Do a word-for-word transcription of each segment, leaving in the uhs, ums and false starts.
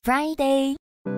Friday。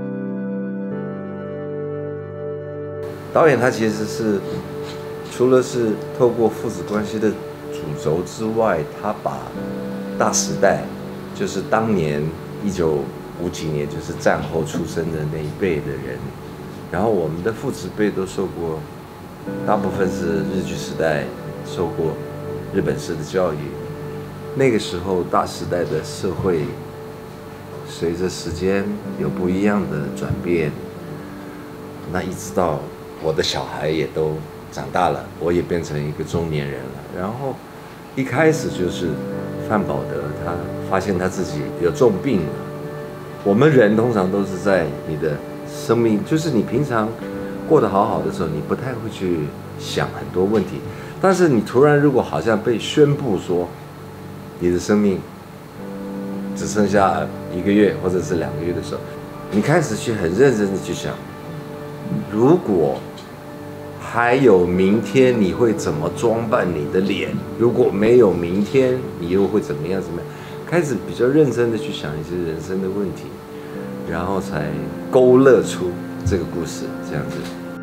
导演他其实是除了是透过父子关系的主轴之外，他把大时代，就是当年一九五几年，就是战后出生的那一辈的人，然后我们的父子辈都受过，大部分是日据时代受过日本式的教育，那个时候大时代的社会随着时间有不一样的转变，那一直到我的小孩也都长大了，我也变成一个中年人了。然后一开始就是范保德，他发现他自己有重病了。我们人通常都是在你的生命，就是你平常过得好好的时候，你不太会去想很多问题。但是你突然如果好像被宣布说，你的生命只剩下一个月或者是两个月的时候，你开始去很认真的去想，如果还有明天，你会怎么装扮你的脸？如果没有明天，你又会怎么样？怎么样？开始比较认真的去想一些人生的问题，然后才勾勒出这个故事，这样子。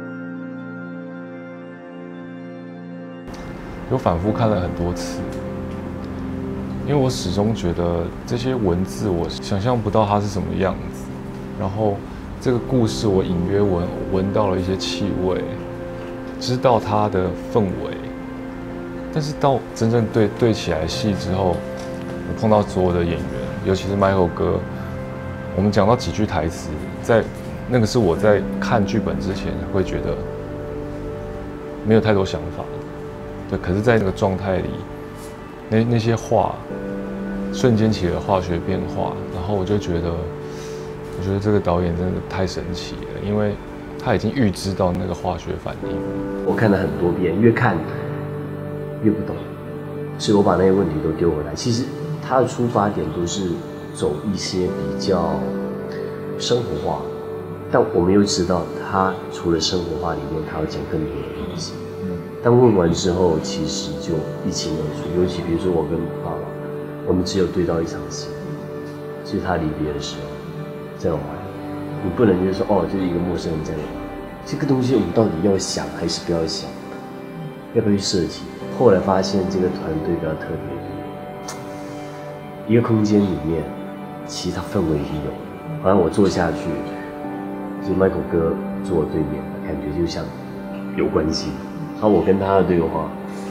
有反复看了很多次，因为我始终觉得这些文字我想象不到它是什么样子，然后这个故事我隐约闻闻到了一些气味，知道它的氛围，但是到真正对对起来戏之后，我碰到所有的演员，尤其是 Michael 哥，我们讲到几句台词，在那个是我在看剧本之前会觉得没有太多想法，对，可是在那个状态里，那那些话瞬间起了化学变化，然后我就觉得，我觉得这个导演真的太神奇了，因为他已经预知到那个化学反应。 我看了很多遍，越看越不懂，所以我把那些问题都丢回来。其实他的出发点都是走一些比较生活化，但我们又知道他除了生活化里面，他要讲更多的东西。但问完之后，其实就一清二楚。尤其比如说我跟爸爸，我们只有对到一场戏，就是他离别的时候，在玩。你不能就是说哦，就是一个陌生人在玩。这个东西我们到底要想还是不要想？要不要去设计？后来发现这个团队比较特别，一个空间里面，其实它氛围已经有了。好像我坐下去，就 Michael 哥坐我对面，感觉就像有关系。然后我跟他的对话，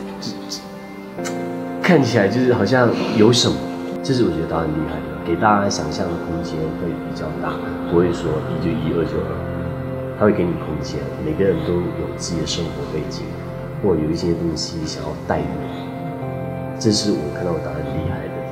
看起来就是好像有什么，这是我觉得导演厉害的，给大家想象的空间会比较大，不会说一就一，二就二，他会给你空间，每个人都有自己的生活背景，或有一些东西想要带入，这是我看到导演厉害的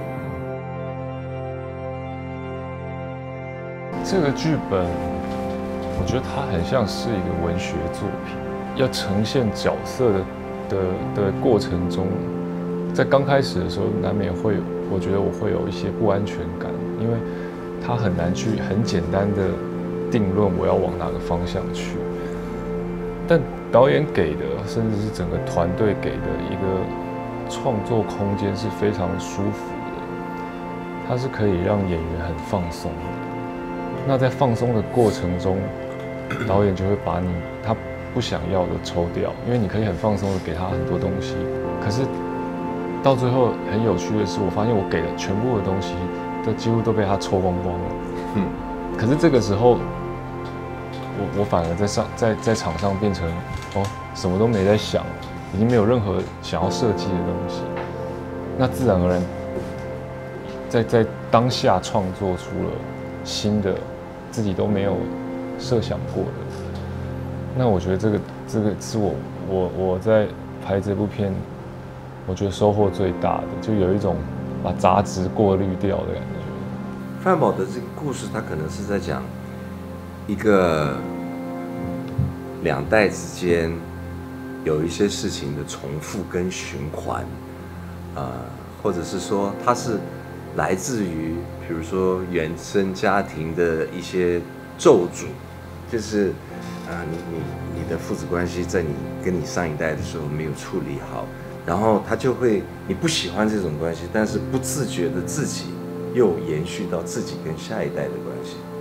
地方。这个剧本，我觉得它很像是一个文学作品。要呈现角色的的的过程中，在刚开始的时候，难免会有，我觉得我会有一些不安全感，因为他很难去很简单的定论我要往哪个方向去。但导演给的，甚至是整个团队给的一个创作空间是非常舒服的，它是可以让演员很放松的。那在放松的过程中，导演就会把你他不想要的抽掉，因为你可以很放松的给他很多东西，可是到最后很有趣的是，我发现我给的全部的东西，都几乎都被他抽光光了。嗯，可是这个时候，我我反而在上在在场上变成哦，什么都没在想，已经没有任何想要设计的东西，那自然而然，在在当下创作出了新的自己都没有设想过的。那我觉得这个这个是我我我在拍这部片，我觉得收获最大的，就有一种把杂质过滤掉的感觉。 范保的这个故事，它可能是在讲一个两代之间有一些事情的重复跟循环，呃，或者是说它是来自于，比如说原生家庭的一些咒诅，就是啊、呃，你你你的父子关系在你跟你上一代的时候没有处理好，然后他就会你不喜欢这种关系，但是不自觉的自己又延续到自己跟下一代的关系，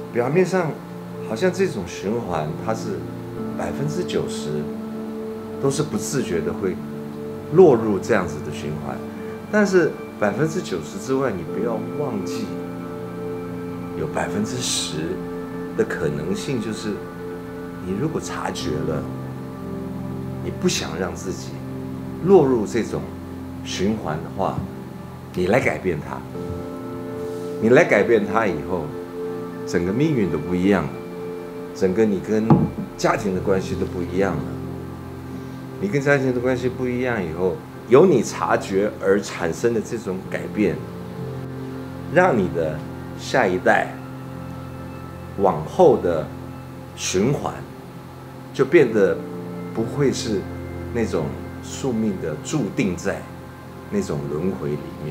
表面上好像这种循环，它是百分之九十都是不自觉的会落入这样子的循环，但是百分之九十之外，你不要忘记有百分之十的可能性，就是你如果察觉了，你不想让自己落入这种循环的话，你来改变它，你来改变它以后，整个命运都不一样了，整个你跟家庭的关系都不一样了。你跟家庭的关系不一样以后，由你察觉而产生的这种改变，让你的下一代往后的循环就变得不会是那种宿命的注定在那种轮回里面。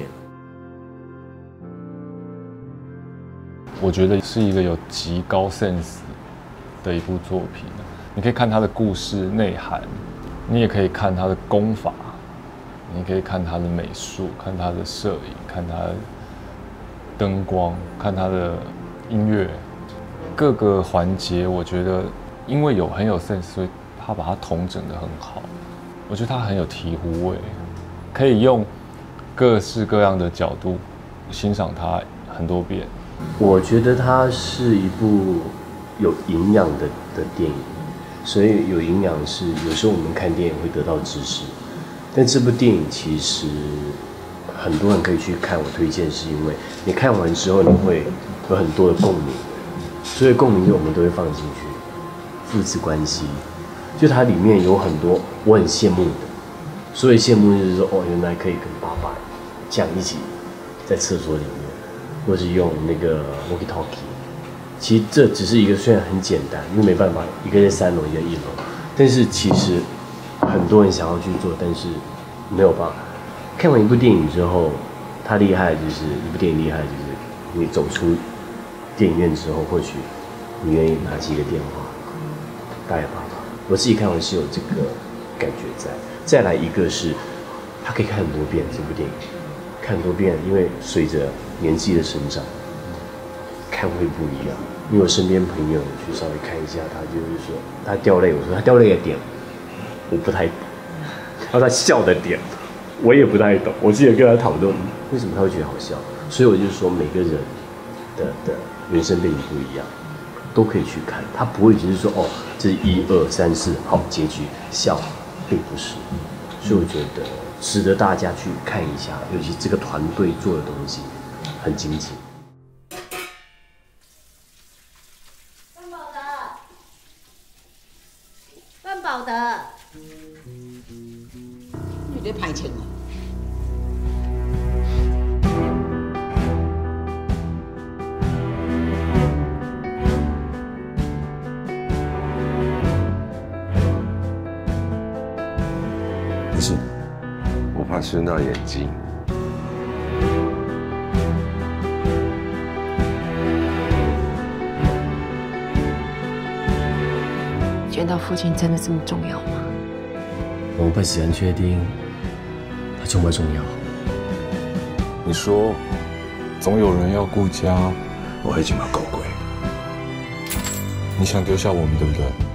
我觉得是一个有极高 sense 的一部作品。你可以看它的故事内涵，你也可以看它的功法，你可以看它的美术，看它的摄影，看它的灯光，看它的音乐，各个环节，我觉得因为有很有 sense， 所以他把它统整得很好。我觉得他很有醍醐味，可以用各式各样的角度欣赏它很多遍。 我觉得它是一部有营养的的电影，所以有营养是有时候我们看电影会得到知识，但这部电影其实很多人可以去看。我推荐是因为你看完之后你会有很多的共鸣，所以共鸣我们都会放进去。父子关系，就它里面有很多我很羡慕的，所以羡慕就是说，哦，原来可以跟爸爸这样一起在厕所里面，或是用那个 walkie talkie。其实这只是一个虽然很简单，因为没办法，一个在三楼，一个在一楼，但是其实很多人想要去做，但是没有办法。看完一部电影之后，它厉害的就是一部电影厉害的就是你走出电影院之后，或许你愿意拿起一个电话打给爸爸。我自己看完是有这个感觉在。再来一个是，他可以看很多遍这部电影，看很多遍，因为随着年纪的生长，看会不一样。因为我身边朋友去稍微看一下，他就是说他掉泪，我说他掉泪的点我不太懂，然后他笑的点我也不太懂。我记得跟他讨论为什么他会觉得好笑，所以我就说每个人的的人生背景不一样，都可以去看，他不会只是说哦，这是一二三四，好结局笑，并不是。所以我觉得值得大家去看一下，尤其这个团队做的东西很精致。 范宝德，范宝德，你在拍钱哦？ 不是，我怕伤到眼睛。 见到父亲真的这么重要吗？ 我们不是很确定他重不重要。 你说，总有人要顾家， 我已经把狗鬼。 你想丢下我们，对不对？